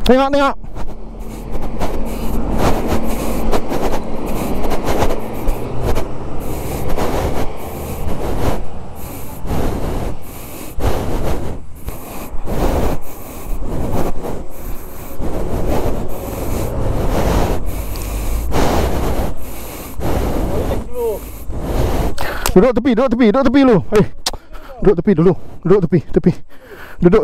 Tengok, tengok. Duduk tepi, duduk tepi, duduk tepi dulu. Duduk tepi dulu. Duduk tepi, tepi. Duduk.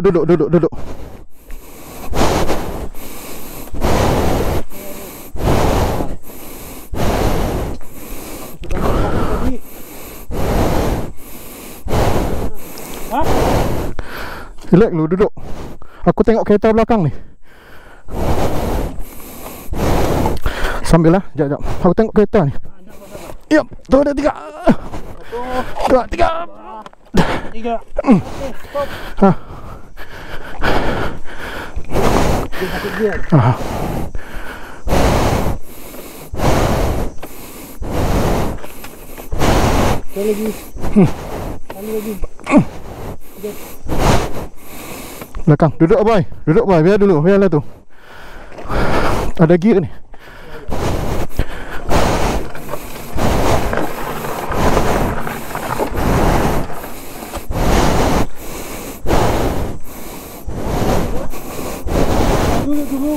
Relax dulu, duduk. Aku tengok kereta belakang ni. Sambil lah, sekejap. Aku tengok kereta ni. Yup, tu ada 3. 2, 3. 3. Ha. Ha. Lagi. Lagi. Belakang, duduk boy. Duduk boy, biar dulu, biarlah tu. Ada gear ni. Dulu.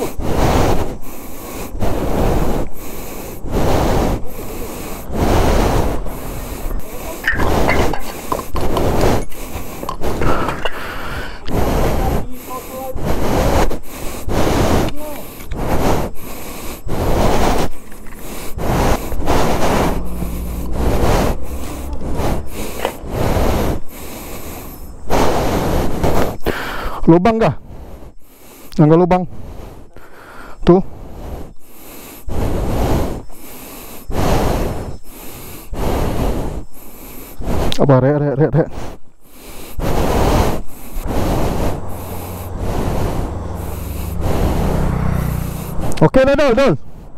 Lubang kah? Jangan lubang. Tu. Apa rek. Okey dah, Dol.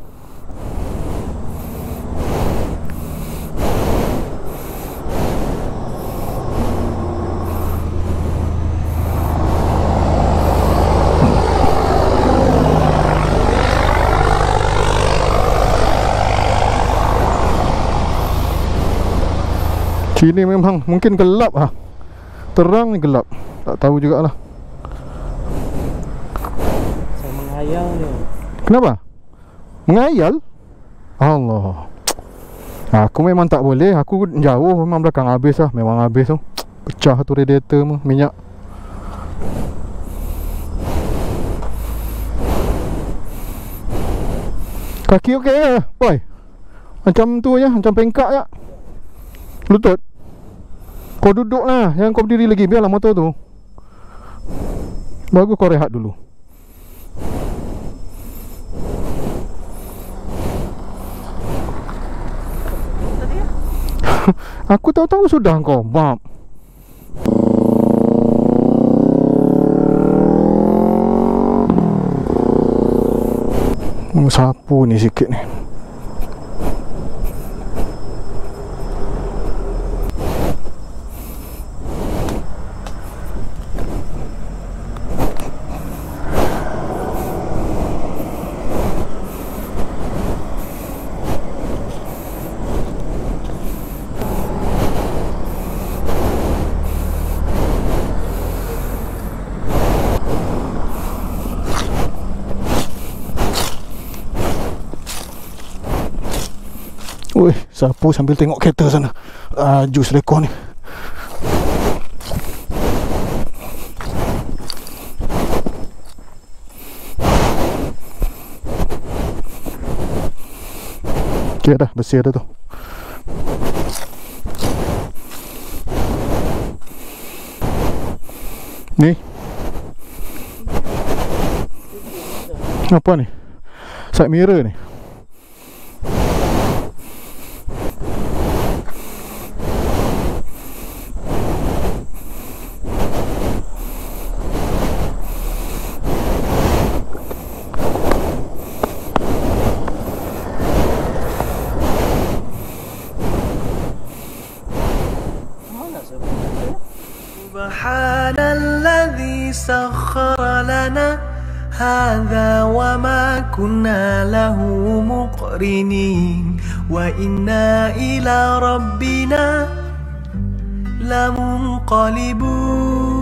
Sini memang mungkin gelap ah. Terang ni gelap. Tak tahu jugalah. Saya menghayal ni. Kenapa? Menghayal? Allah. Aku memang tak boleh. Aku jauh memang belakang habis lah. Memang habis tu. Pecah tu radiator tu, minyak. Kaki okey ke, boy? Macam tu je, macam pengkak je. Lutut. Kau duduk lah, jangan kau berdiri lagi. Biarlah motor tu. Bagus kau rehat dulu. Aku tahu-tahu sudah kau bab. Sapu ni sikit ni. Weh, sapu sambil tengok kereta sana. Jus lekor ni. Okay dah, bersih dah tu. Ni apa ni? Side mirror ni. سبحان الذي سخر لنا هذا وما كنا له مقرنين وإنا إلى ربنا لمنقلبون